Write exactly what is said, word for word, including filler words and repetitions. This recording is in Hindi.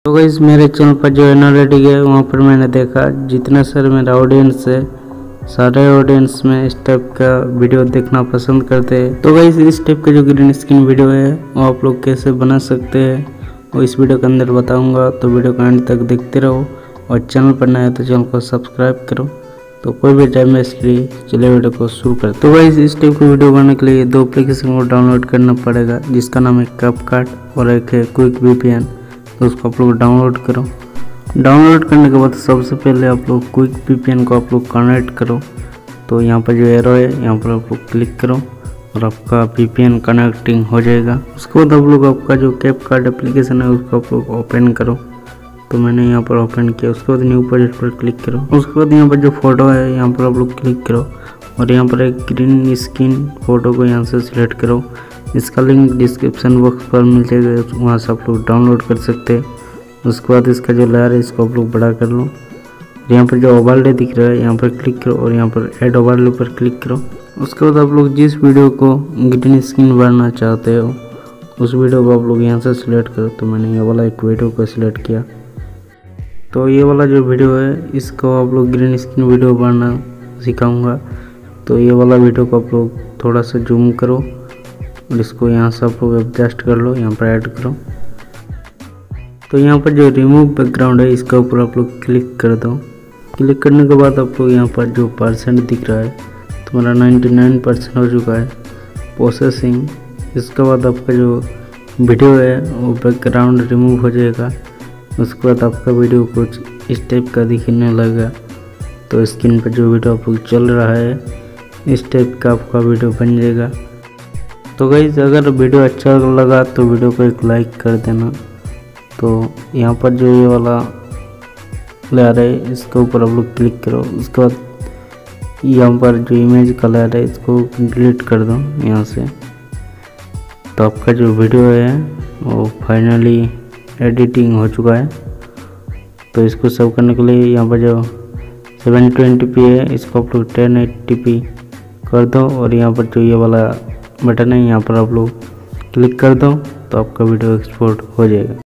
तो गाइस मेरे चैनल पर जो एनालिटिक है वहाँ पर मैंने देखा जितना सर मेरा ऑडियंस है सारे ऑडियंस में इस टाइप का वीडियो देखना पसंद करते हैं। तो गाइस इस टाइप का जो ग्रीन स्क्रीन वीडियो है वो आप लोग कैसे बना सकते हैं और इस वीडियो के अंदर बताऊंगा, तो वीडियो को अंत तक देखते रहो और चैनल पर नया है तो चैनल को सब्सक्राइब करो। तो कोई भी टाइम वेस्ट के लिए चलिए वीडियो को शुरू करते। तो गाइस इस टाइप का वीडियो बनाने के लिए दो एप्लीकेशन को डाउनलोड करना पड़ेगा, जिसका नाम है कैपकट और एक है क्विक वीपीएन। तो उसको आप लोग डाउनलोड करो। डाउनलोड करने के बाद सबसे पहले आप लोग क्विक वीपीएन को आप लोग कनेक्ट करो। तो यहाँ पर जो एरो है यहाँ पर आप लोग क्लिक करो और आपका वीपीएन कनेक्टिंग हो जाएगा। उसके बाद आप लोग आपका जो कैपकट एप्लीकेशन है उसको आप लोग ओपन करो। तो मैंने यहाँ पर ओपन किया। उसके बाद न्यू प्रोजेक्ट पर क्लिक करो। उसके बाद यहाँ पर जो फोटो है यहाँ पर आप लोग क्लिक करो और यहाँ पर एक ग्रीन स्क्रीन फोटो को यहाँ से सिलेक्ट करो। इसका लिंक डिस्क्रिप्शन बॉक्स पर मिल जाएगा, वहाँ से आप लोग डाउनलोड कर सकते हैं। उसके बाद इसका जो लेयर है इसको आप लोग बड़ा कर लो। यहाँ पर जो ओवरले दिख रहा है यहाँ पर क्लिक करो और यहाँ पर ऐड ओवरले पर क्लिक करो। उसके बाद आप लोग जिस वीडियो को ग्रीन स्क्रीन बनाना चाहते हो उस वीडियो को आप लोग यहाँ से सिलेक्ट करो। तो मैंने ये वाला एक वीडियो को सिलेक्ट किया। तो ये वाला जो वीडियो है इसको आप लोग ग्रीन स्क्रीन वीडियो बनाना सिखाऊंगा। तो ये वाला वीडियो को आप लोग थोड़ा सा जूम करो और इसको यहाँ से आप लोग एडजस्ट कर लो, यहाँ पर ऐड करो। तो यहाँ पर जो रिमूव बैकग्राउंड है इसका ऊपर आप लोग क्लिक कर दो। क्लिक करने के बाद आपको यहाँ पर जो परसेंट दिख रहा है तो मेरा निन्यानवे परसेंट हो चुका है प्रोसेसिंग। इसके बाद आपका जो वीडियो है वो बैकग्राउंड रिमूव हो जाएगा। उसके बाद आपका वीडियो कुछ इस टाइप का दिखने लगेगा। तो स्क्रीन पर जो वीडियो आप लोग चल रहा है इस टाइप का आपका वीडियो बन जाएगा। तो गाइस अगर वीडियो अच्छा लगा तो वीडियो को एक लाइक कर देना। तो यहाँ पर जो ये वाला लेयर है इसके ऊपर आप लोग क्लिक करो। उसके बाद यहाँ पर जो इमेज का लेयर है इसको डिलीट कर दो यहाँ से। तो आपका जो वीडियो है वो फाइनली एडिटिंग हो चुका है। तो इसको सेव करने के लिए यहाँ पर जो सेवन ट्वेंटी पी है इसको आप लोग टेन एट्टी पी कर दो और यहाँ पर जो ये वाला बटन है यहाँ पर आप लोग क्लिक कर दो तो आपका वीडियो एक्सपोर्ट हो जाएगा।